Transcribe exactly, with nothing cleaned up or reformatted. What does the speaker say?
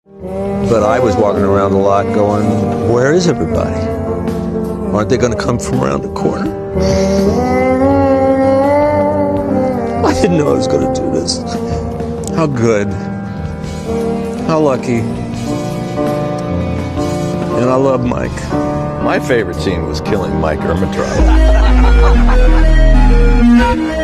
But I was walking around a lot going, where is everybody? Aren't they going to come from around the corner? I didn't know I was going to do this. How good. How lucky. And I love Mike. My favorite scene was killing Mike Ehrmantraut.